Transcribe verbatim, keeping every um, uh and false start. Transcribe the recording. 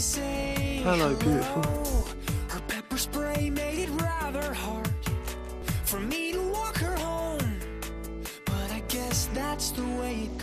say Hello, beautiful. Her pepper spray made it rather hard for me to walk her home, but I guess that's the way it